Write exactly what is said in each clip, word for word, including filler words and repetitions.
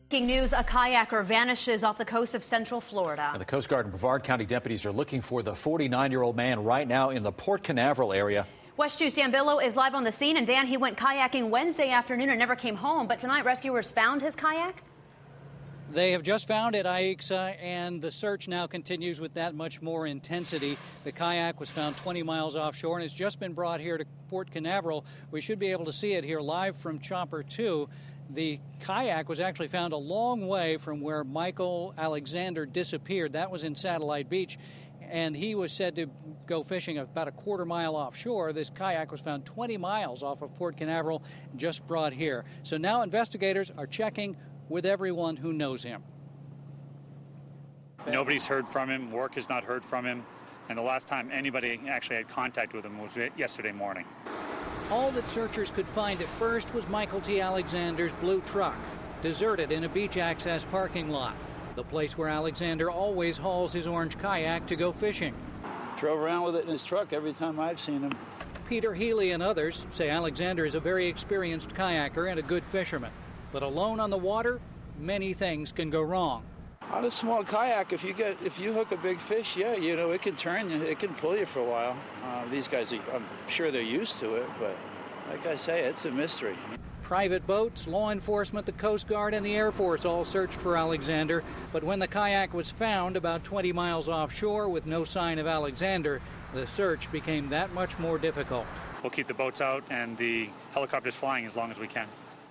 Breaking news, a kayaker vanishes off the coast of Central Florida. And the Coast Guard and Brevard County deputies are looking for the forty-nine-year-old man right now in the Port Canaveral area. West two's Dan Billow is live on the scene. And Dan, he went kayaking Wednesday afternoon and never came home. But tonight, rescuers found his kayak. They have just found it, Aixa, and the search now continues with that much more intensity. The kayak was found twenty miles offshore and has just been brought here to Port Canaveral. We should be able to see it here live from Chopper two. The kayak was actually found a long way from where Michael Alexander disappeared. That was in Satellite Beach, and he was said to go fishing about a quarter mile offshore. This kayak was found twenty miles off of Port Canaveral and just brought here. So now investigators are checking with everyone who knows him. Nobody's heard from him. Work has not heard from him. And the last time anybody actually had contact with him was yesterday morning. All that searchers could find at first was Michael T. Alexander's blue truck, deserted in a beach access parking lot, the place where Alexander always hauls his orange kayak to go fishing. Drove around with it in his truck every time I've seen him. Peter Healy and others say Alexander is a very experienced kayaker and a good fisherman. But alone on the water, many things can go wrong. On a small kayak, if you get if you hook a big fish, yeah, you know, it can turn you, it can pull you for a while. Uh, these guys, are, I'm sure they're used to it, but like I say, it's a mystery. Private boats, law enforcement, the Coast Guard, and the Air Force all searched for Alexander. But when the kayak was found about twenty miles offshore with no sign of Alexander, the search became that much more difficult. We'll keep the boats out and the helicopters flying as long as we can.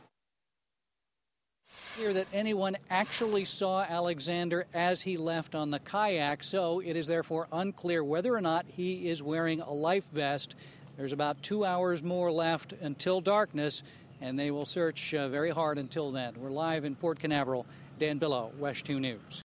Clear that anyone actually saw Alexander as he left on the kayak, so it is therefore unclear whether or not he is wearing a life vest. There's about two hours more left until darkness, and they will search uh, very hard until then. We're live in Port Canaveral. Dan Billow, West two News.